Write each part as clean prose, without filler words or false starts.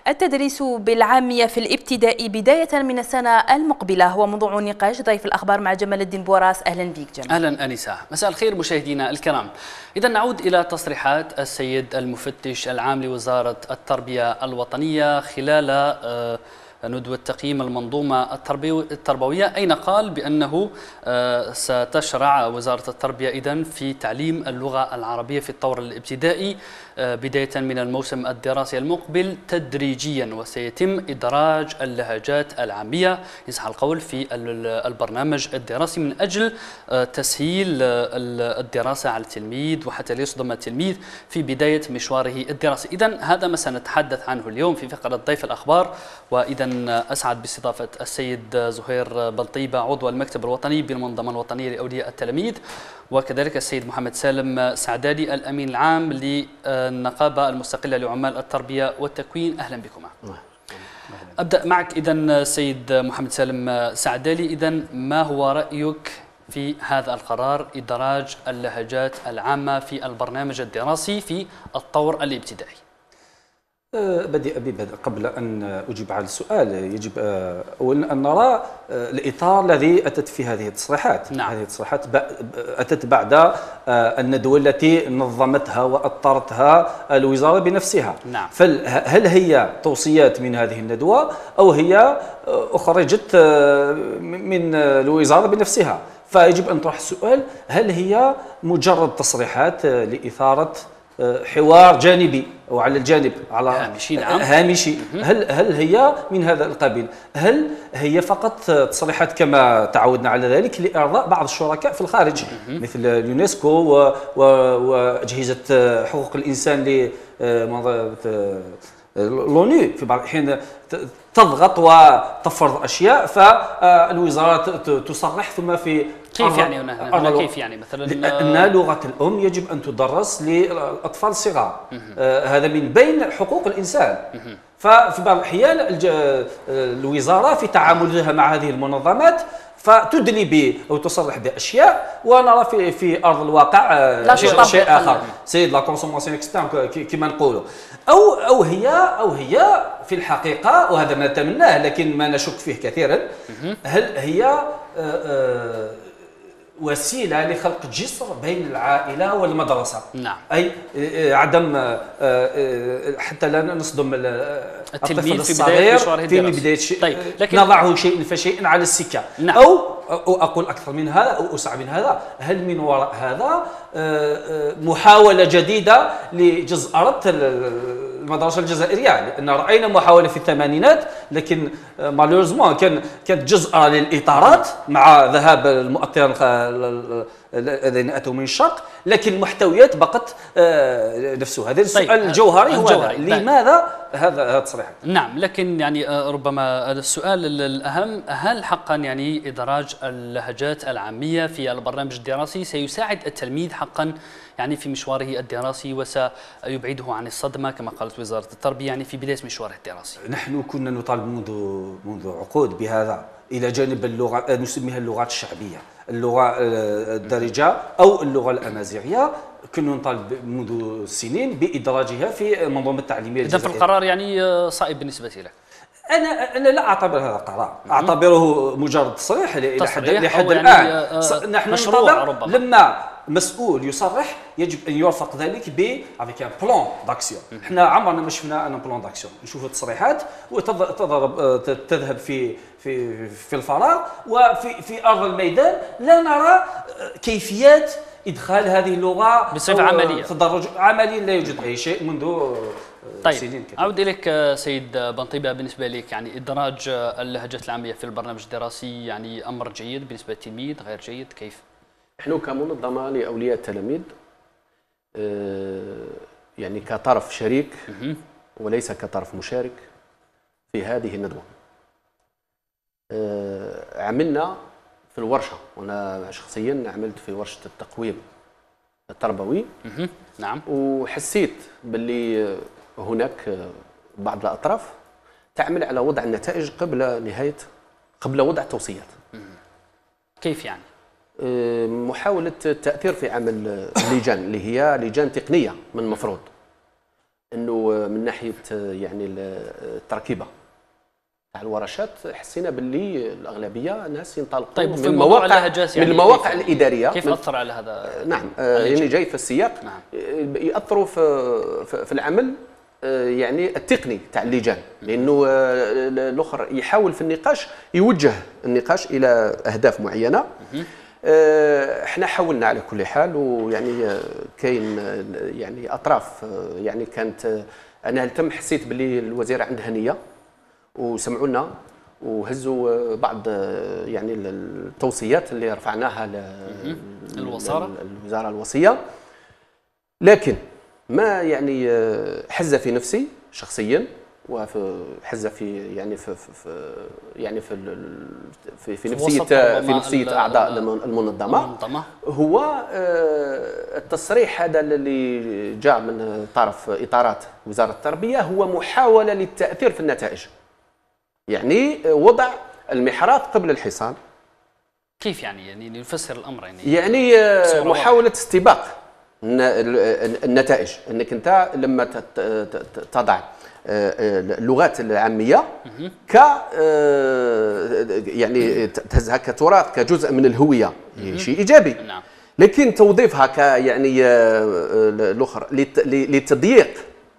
التدريس بالعامية في الابتدائي بداية من السنة المقبلة هو موضوع نقاش ضيف الأخبار مع جمال الدين بوراس. أهلا بك جمال. أهلا أنسة، مساء الخير مشاهدينا الكرام. إذا نعود إلى تصريحات السيد المفتش العام لوزارة التربية الوطنية خلال ندوة تقييم المنظومة التربوية، أين قال بأنه ستشرع وزارة التربية إذن في تعليم اللغة العربية في الطور الابتدائي بداية من الموسم الدراسي المقبل تدريجيا، وسيتم إدراج اللهجات العامية يصح القول في البرنامج الدراسي من أجل تسهيل الدراسة على التلميذ وحتى ليصدم التلميذ في بداية مشواره الدراسي. إذن هذا ما سنتحدث عنه اليوم في فقرة ضيف الأخبار. وإذا أسعد باستضافة السيد زهير بلطيبة عضو المكتب الوطني بالمنظمة الوطنية لأولياء التلاميذ، وكذلك السيد محمد سالم سعدالي الأمين العام للنقابة المستقلة لعمال التربية والتكوين. أهلا بكما. أبدأ معك إذا السيد محمد سالم سعدالي، إذا ما هو رأيك في هذا القرار إدراج اللهجات العامة في البرنامج الدراسي في الطور الابتدائي؟ بدء قبل أن أجيب على السؤال يجب أولا أن نرى الإطار الذي أتت في هذه التصريحات. نعم. هذه التصريحات أتت بعد الندوة التي نظمتها وأطرتها الوزارة بنفسها. نعم. فهل هي توصيات من هذه الندوة أو هي أخرجت من الوزارة بنفسها؟ فيجب أن تطرح السؤال، هل هي مجرد تصريحات لإثارة حوار جانبي أو على الجانب على هامشي؟ هل هي من هذا القبيل؟ هل هي فقط تصريحات كما تعودنا على ذلك لإرضاء بعض الشركاء في الخارج مثل اليونسكو وأجهزة حقوق الإنسان لونو في بعض الأحيان تضغط وتفرض أشياء فالوزارة تصرح ثم في كيف يعني كيف يعني مثلا أن لغة الأم يجب أن تدرس للأطفال الصغار. هذا من بين حقوق الإنسان. ففي بعض الأحيان الوزارة في تعاملها مع هذه المنظمات فتدلي أو تصرح بأشياء ونرى في أرض الواقع شيء آخر. سيد لا كونسوماسيون اكسترن كما نقولوا، أو هي في الحقيقة، وهذا ما نتمناه لكن ما نشك فيه كثيرا، هل هي وسيلة لخلق جسر بين العائلة والمدرسة؟ نعم. أي عدم حتى لا نصدم التلميذ في بداية مشواره الدراسي. بداية طيب. نضعه شيء فشيء على السكة. نعم. أو أقول أكثر من هذا أو أوسع من هذا، هل من وراء هذا محاولة جديدة لجزء المدرسة الجزائرية؟ لأن رأينا محاولة في الثمانينات لكن مالوريزمون كانت جزء للإطارات مع ذهاب المؤطرين الذين أتوا من الشرق، لكن المحتويات بقت نفسها. هذا السؤال الجوهري هو لماذا هذا التصريح؟ نعم، لكن يعني ربما السؤال الأهم، هل حقا يعني إدراج اللهجات العامية في البرنامج الدراسي سيساعد التلميذ حقا يعني في مشواره الدراسي وسيبعده عن الصدمة كما قالت وزارة التربية يعني في بداية مشواره الدراسي؟ نحن كنا نطالب منذ عقود بهذا، إلى جانب اللغة نسميها اللغات الشعبية، اللغة الدارجة أو اللغة الأمازيغية، كنا نطالب منذ سنين بإدراجها في المنظومة التعليمية الجزائرية. إذا في القرار يعني صائب بالنسبة لك؟ أنا لا أعتبر هذا قرار، أعتبره مجرد تصريح لحد الآن. يعني نحن ننتظر لما مسؤول يصرح يجب أن يرفق ذلك avec un plan d'action. احنا عمرنا ما شفنا أن بلان داكسيون، نشوف التصريحات تذهب في الفراغ، وفي أرض الميدان لا نرى كيفيات إدخال هذه اللغة بصفة عملية. تدرج عمليا لا يوجد أي شيء منذ طيب، أعود إليك سيد بلطيبة، بالنسبة لك يعني إدراج اللهجات العامية في البرنامج الدراسي يعني أمر جيد بالنسبة للتلميذ، غير جيد، كيف؟ نحن كمنظمة لأولياء التلاميذ يعني كطرف شريك وليس كطرف مشارك في هذه الندوة، عملنا في الورشة، وأنا شخصيا عملت في ورشة التقويم التربوي. نعم. وحسيت باللي هناك بعض الأطراف تعمل على وضع النتائج قبل وضع التوصيات. كيف يعني؟ محاولة التأثير في عمل اللجان اللي هي لجان تقنية. من المفروض أنه من من ناحيه يعني التركيبه تاع الورشات حسينا باللي الاغلبيه ناس ينطلقوا طيب من المواقع الاداريه. كيف اثر على هذا؟ نعم يعني جاي في السياق. نعم. ياثروا في العمل يعني التقني تاع اللجان، لانه الاخر يحاول في النقاش يوجه النقاش الى اهداف معينه. احنا حاولنا على كل حال، ويعني كاين يعني اطراف يعني كانت انا تم حسيت باللي الوزير عنده نيه وسمعوا لنا وهزوا بعض يعني التوصيات اللي رفعناها الوزاره الوصيه، لكن ما يعني حز في نفسي شخصيا وحز في يعني في نفسيه اعضاء المنظمه هو التصريح هذا اللي جاء من طرف اطارات وزاره التربيه هو محاوله للتاثير في النتائج، يعني وضع المحراث قبل الحصان. كيف يعني نفسر الامر؟ يعني محاوله استباق النتائج، انك انت لما تضع اللغات العاميه ك يعني تهزها كتراث كجزء من الهويه شيء ايجابي. نعم. لكن توظيفها ك يعني الاخر للتضييق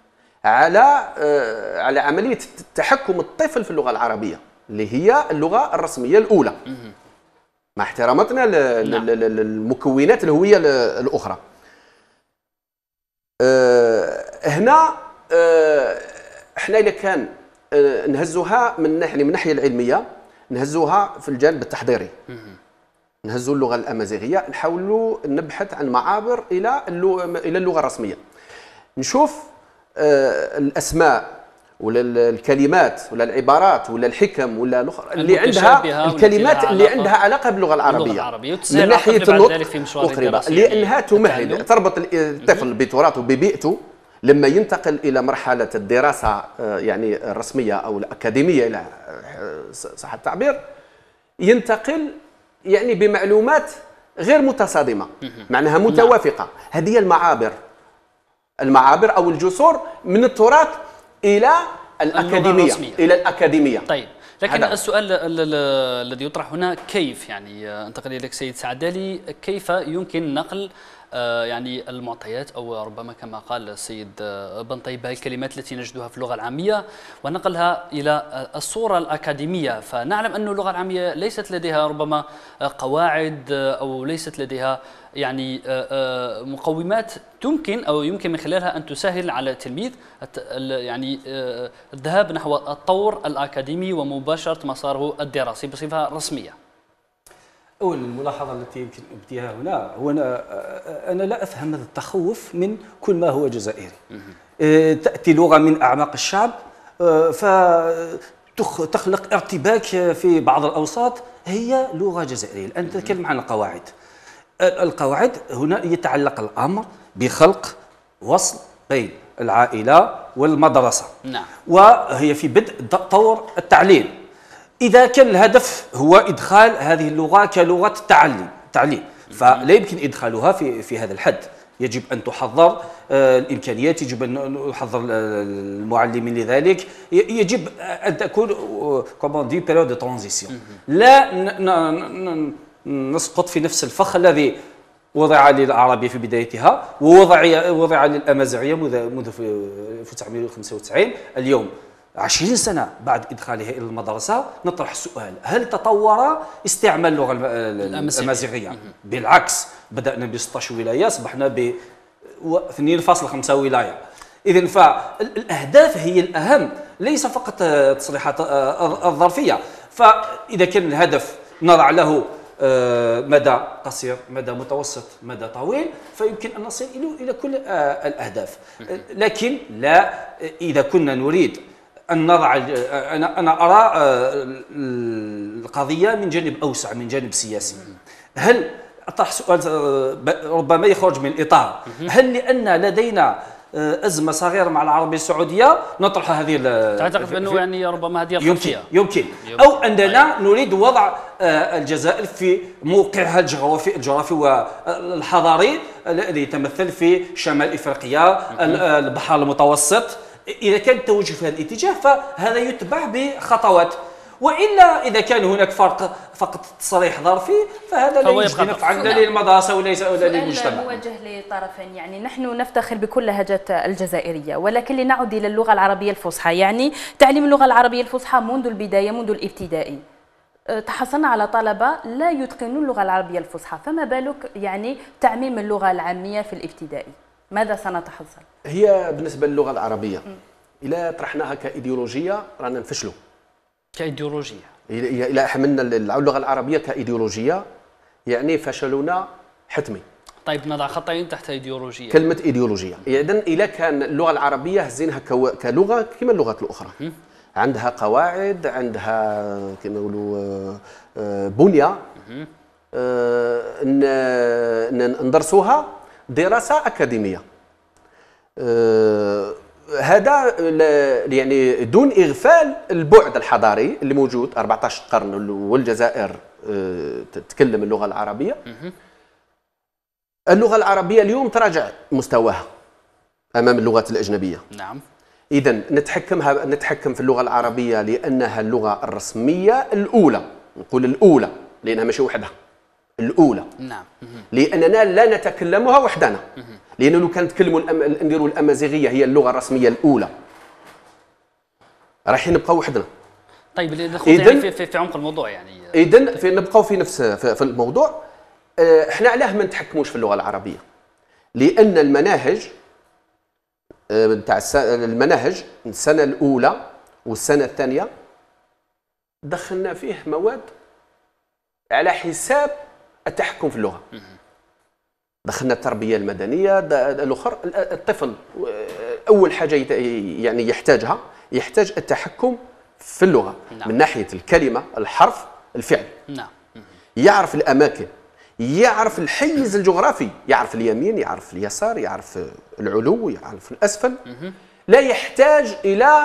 على عمليه تحكم الطفل في اللغه العربيه اللي هي اللغه الرسميه الاولى، مع احتراماتنا للمكونات الهويه الاخرى. هنا احنا اذا كان نهزوها من الناحيه العلميه، نهزوها في الجانب التحضيري، نهزوا اللغه الامازيغيه، نحاولوا نبحث عن معابر الى اللغه الرسميه، نشوف الاسماء ولا الكلمات ولا العبارات ولا الحكم ولا الاخرى اللي عندها الكلمات اللي عندها علاقه باللغه العربيه من ناحيه النطق، لانها تمهد تربط الطفل بتراثه ببيئته لما ينتقل الى مرحله الدراسه يعني الرسميه او الاكاديميه الى صح التعبير، ينتقل يعني بمعلومات غير متصادمه، معناها متوافقه. هذه المعابر او الجسور من التراث الى الأكاديمية. طيب، لكن السؤال الذي يطرح هنا كيف يعني انتقل اليك سيد سعدالي، كيف يمكن نقل يعني المعطيات او ربما كما قال السيد بن طيبه الكلمات التي نجدها في اللغه العاميه ونقلها الى الصوره الاكاديميه؟ فنعلم ان اللغه العاميه ليست لديها ربما قواعد او ليست لديها يعني مقومات يمكن من خلالها ان تسهل على التلميذ يعني الذهاب نحو الطور الاكاديمي ومباشره مساره الدراسي بصفه رسميه. أول الملاحظة التي يمكن أبديها هنا هو أنا لا أفهم هذا التخوف من كل ما هو جزائري. تأتي لغة من أعماق الشعب فتخلق ارتباك في بعض الأوساط، هي لغة جزائرية. الآن نتكلم عن القواعد. القواعد هنا يتعلق الأمر بخلق وصل بين العائلة والمدرسة. نعم. وهي في بدء طور التعليم. إذا كان الهدف هو إدخال هذه اللغة كلغة تعليم فلا يمكن إدخالها في هذا الحد. يجب أن تحضر الإمكانيات، يجب أن يحضر المعلمين لذلك، يجب أن تكون كومون دي بيريود دو ترانزيسيون. لا نسقط في نفس الفخ الذي وضع للعربية في بدايتها ووضع للأمازيغية منذ 1995. اليوم 20 سنة بعد إدخالها إلى المدرسة نطرح السؤال: هل تطور استعمال اللغة الأمازيغية؟ بالعكس، بدأنا ب 16 ولاية، أصبحنا ب 2.5 ولاية. إذن فالأهداف هي الأهم، ليس فقط التصريحات الظرفية. فإذا كان الهدف نضع له مدى قصير، مدى متوسط، مدى طويل، فيمكن أن نصل إلى كل الأهداف. لكن لا، إذا كنا نريد أن نضع، أنا أرى القضية من جانب أوسع، من جانب سياسي. هل أطرح سؤال ربما يخرج من الإطار: هل لأن لدينا أزمة صغيرة مع العربية السعودية نطرح هذه؟ تعتقد بأنه يعني ربما هذه الخلفية؟ يمكن أو أننا نريد وضع الجزائر في موقعها الجغرافي والحضاري الذي يتمثل في شمال إفريقيا، البحر المتوسط، اذا كان التوجه في هذا الاتجاه فهذا يتبع بخطوات، والا اذا كان هناك فرق فقط تصريح ظرفي فهذا لا يجدي نفعا لا للمدرسه ولا للمجتمع. موجه لطرفين، يعني نحن نفتخر بكل لهجات الجزائريه، ولكن لنعود الى اللغه العربيه الفصحى، يعني تعليم اللغه العربيه الفصحى منذ البدايه منذ الابتدائي تحصلنا على طلبه لا يتقنون اللغه العربيه الفصحى، فما بالك يعني تعميم اللغه العاميه في الابتدائي؟ ماذا سنتحصل؟ هي بالنسبه للغه العربيه الى طرحناها كايديولوجيه رانا نفشلوا. كايديولوجيه الى حملنا اللغه العربيه كايديولوجيه يعني فشلنا حتمي. طيب نضع خطين تحت ايديولوجيه. كلمه ايديولوجيه، اذا الى كان اللغه العربيه هزينها كلغه كما اللغات الاخرى عندها قواعد، عندها كما نقولوا بنيه ندرسوها دراسه اكاديميه. هذا يعني دون اغفال البعد الحضاري اللي موجود 14 قرن والجزائر تتكلم اللغه العربيه. اللغه العربيه اليوم تراجع مستواها امام اللغات الاجنبيه. نعم. اذا نتحكم في اللغه العربيه لانها اللغه الرسميه الاولى، نقول الاولى لانها ماشي وحدها، الاولى. نعم. لاننا لا نتكلمها وحدنا، لانه لو كان نتكلموا نديروا الامازيغيه هي اللغه الرسميه الاولى رايحين نبقاو وحدنا. طيب ندخل يعني في عمق الموضوع، يعني اذا نبقاو في نفس في الموضوع. احنا علاه ما نتحكموش في اللغه العربيه؟ لان المناهج نتاع المناهج السنه الاولى والسنه الثانيه دخلنا فيه مواد على حساب التحكم في اللغه. دخلنا التربيه المدنيه الاخر. الطفل اول حاجه يعني يحتاج التحكم في اللغه. نعم. من ناحيه الكلمه، الحرف، الفعل. نعم. يعرف الاماكن، يعرف الحيز الجغرافي، يعرف اليمين، يعرف اليسار، يعرف العلو، يعرف الاسفل. لا يحتاج الى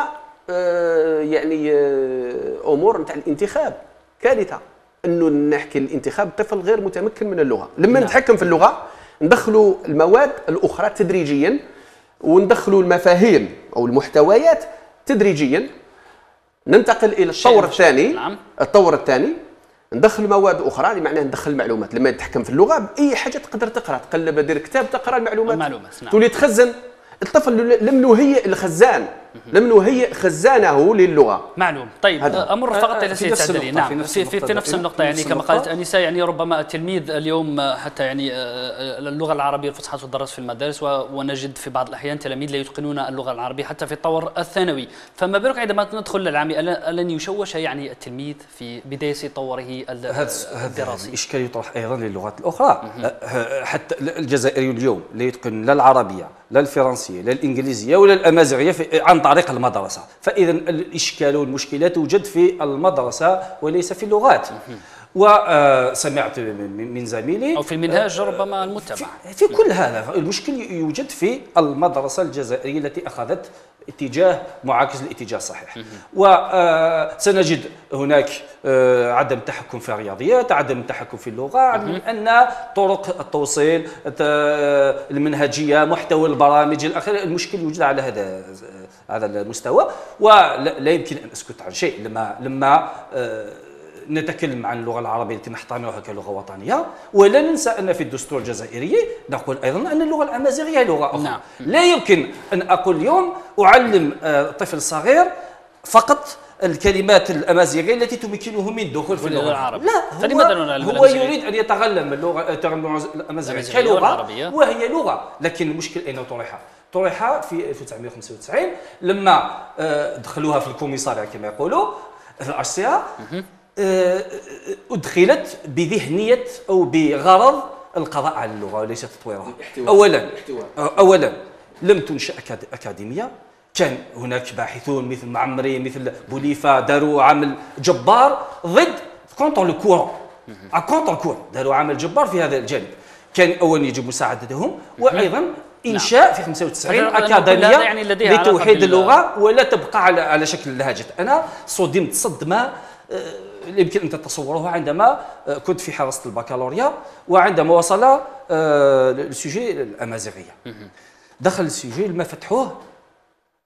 يعني امور نتاع الانتخاب. كارثه انه نحكي الانتخاب طفل غير متمكن من اللغه. لما نتحكم في اللغه ندخلوا المواد الاخرى تدريجيا، وندخلوا المفاهيم او المحتويات تدريجيا. ننتقل الى الطور الثاني. نعم. الطور الثاني ندخل مواد اخرى، اللي معناه ندخل المعلومات. لما تتحكم في اللغه باي حاجه تقدر تقرا، تقلب دير كتاب تقرا المعلومات. نعم. تولي تخزن. الطفل لم نهيئ الخزان، لم نهيئ خزانه للغه. معلوم. طيب امر فقط الى سيد سعدلي. نعم. في نفس النقطه يعني كما قالت انسه، يعني ربما التلميذ اليوم حتى يعني اللغه العربيه الفصحى تدرس في المدارس، ونجد في بعض الاحيان تلاميذ لا يتقنون اللغه العربيه حتى في الطور الثانوي، فما بالك عندما ندخل العامي الن يشوش يعني التلميذ في بدايه طوره الدراسي؟ الاشكال يطرح ايضا للغات الاخرى. حتى الجزائري اليوم لا يتقن لا العربيه لا الفرنسيه لا الانجليزيه ولا الامازيغيه عن طريق المدرسه، فاذا الاشكال والمشكله توجد في المدرسه وليس في اللغات. وسمعت من زميلي او في المنهاج ربما المتبع في كل هذا. المشكل يوجد في المدرسه الجزائريه التي اخذت اتجاه معاكس للاتجاه الصحيح. وسنجد هناك عدم تحكم في الرياضيات، عدم تحكم في اللغه، لان طرق التوصيل، المنهجيه، محتوى البرامج الى اخره. المشكل يوجد على هذا المستوى، ولا يمكن ان اسكت عن شيء لما نتكلم عن اللغه العربيه التي نحترمها كلغه وطنيه. ولا ننسى ان في الدستور الجزائري نقول ايضا ان اللغه الامازيغيه لغه اخرى. نعم. لا يمكن ان اقول اليوم اعلم طفل صغير فقط الكلمات الامازيغيه التي تمكنه من الدخول في اللغه العربيه. لا، هو يريد ان يتعلم اللغه الامازيغيه كلغه، وهي لغه. لكن المشكل اين طرح في 1995 لما دخلوها في الكوميساريا كما يقولوا في الاشياء. أدخلت بذهنية أو بغرض القضاء على اللغة وليس تطويرها. أولا لم تنشأ أكاديمية. كان هناك باحثون مثل معمري مثل بوليفا داروا عمل جبار ضد كونتر الكورون، داروا عمل جبار في هذا الجانب. كان أولا يجب مساعدتهم، وأيضا إنشاء في 95 أكاديمية يعني لتوحيد اللغة ولا تبقى على شكل لهجة. أنا صدمت صدمة يمكن أن تتصوره عندما كنت في حراسة البكالوريا، وعندما وصل السوجي الأمازيغية دخل السوجي لما فتحوه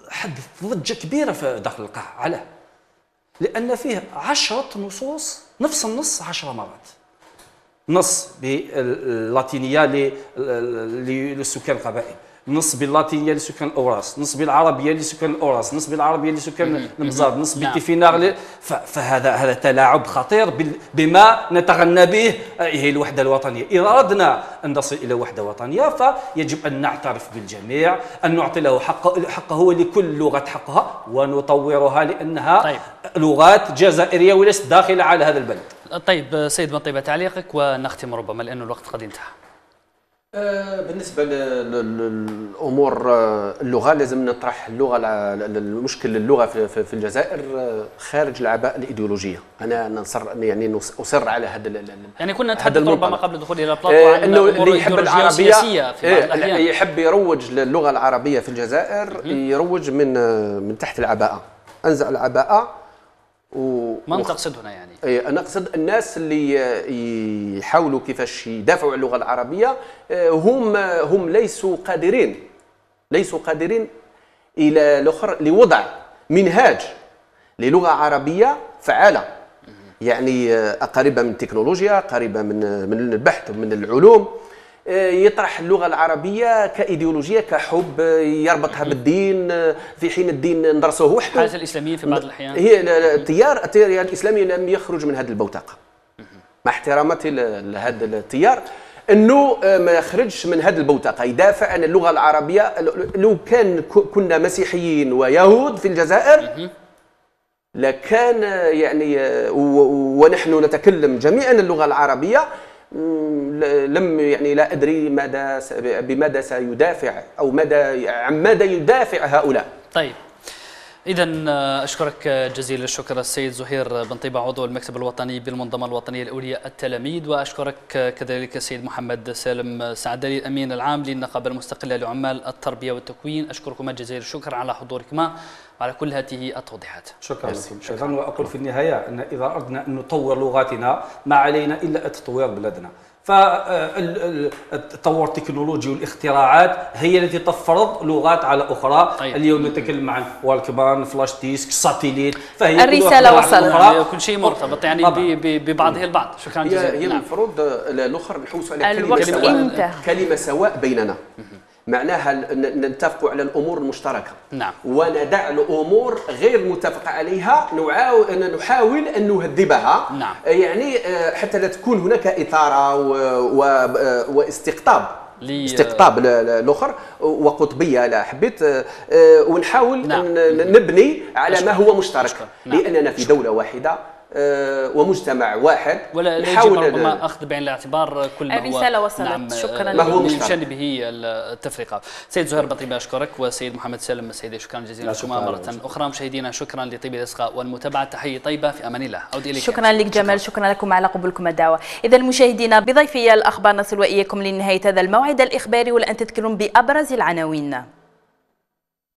حدث ضجة كبيرة في داخل القاعة. علاه؟ لأن فيه 10 نصوص، نفس النص 10 مرات. نص باللاتينية للسكان القبائل، نص باللاتينيه لسكان الاوراس، نص بالعربيه لسكان الاوراس، نص بالعربيه لسكان المزار، نص بالتيفينار. فهذا تلاعب خطير بما نتغنى به هي الوحده الوطنيه. اذا اردنا ان نصل الى وحده وطنيه فيجب ان نعترف بالجميع، ان نعطي له حقه ولكل لغه حقها ونطورها لانها لغات جزائريه وليست داخله على هذا البلد. طيب سيد بن طيبة، تعليقك ونختم ربما لأنه الوقت قد انتهى. بالنسبه للامور اللغه، لازم نطرح المشكل اللغه في الجزائر خارج العباءه الايديولوجيه. انا يعني اصر على هذا يعني كنا نتحدث ربما قبل الدخول الى بلاطو عن انه اللي يحب العربيه في بعض يحب يروج للغه العربيه في الجزائر يروج من تحت العباءه، انزع العباءه. من تقصد هنا يعني؟ أنا أقصد الناس اللي يحاولوا كيفاش يدافعوا عن اللغة العربية، هم ليسوا قادرين إلى الآخر لوضع منهاج للغة عربية فعالة، يعني قريبة من التكنولوجيا، قريبة من البحث ومن العلوم، يطرح اللغة العربية كإيديولوجية، كحب يربطها بالدين، في حين الدين ندرسه وحده. الحالة الإسلامية في بعض الأحيان هي التيار الإسلامي لم يخرج من هذه البوتقة، مع احتراماتي لهذا التيار، أنه ما يخرجش من هذه البوتقة، يدافع عن اللغة العربية. لو كنا مسيحيين ويهود في الجزائر لكان يعني ونحن نتكلم جميعا اللغة العربية، لا أدري بماذا سيدافع أو عن ماذا يدافع هؤلاء. طيب، إذا أشكرك جزيل الشكر السيد زهير بن طيبة، عضو المكتب الوطني بالمنظمة الوطنية لأولياء التلاميذ، وأشكرك كذلك السيد محمد سالم سعدلي الأمين العام للنقابة المستقلة لعمال التربية والتكوين. أشكركما جزيل الشكر على حضوركما وعلى كل هذه التوضيحات. شكرا لكم. وأقول في النهاية أن إذا أردنا أن نطور لغاتنا ما علينا إلا تطوير بلدنا. فالتطور التكنولوجي والاختراعات هي التي تفرض لغات على اخرى. اليوم نتكلم عن والكمان، فلاش ديسك، ساتيليت، فهي الرساله وصلت، كل شيء مرتبط يعني ببعضه البعض. شكرا جزيلا. هي المفروض الاخر نحوسوا على كلمه سواء بيننا، معناها نتفق على الامور المشتركه. نعم. وندع الامور غير متفق عليها نحاول ان نهذبها. نعم. يعني حتى لا تكون هناك اثاره واستقطاب الاخر وقطبيه لا حبيت، ونحاول أن نبني على ما هو مشترك. لاننا في دوله واحده ومجتمع واحد، ولا نحاول ربما اخذ بعين الاعتبار كل ما هو الرساله وصلت. شكرا ما هو يشن به التفرقه. سيد زهير بن طيبة اشكرك، وسيد محمد سالم السيدي شكرا جزيلا لكما مره اخرى. مشاهدينا شكرا لطيب الاصغاء والمتابعه، تحيه طيبه، في امان الله. اعود اليك. شكرا لك جمال، شكرا لكم على قبولكم الدعوه. اذا مشاهدينا بضيفي الاخبار نصل واياكم لنهايه هذا الموعد الاخباري، والان تذكرون بابرز العناوين.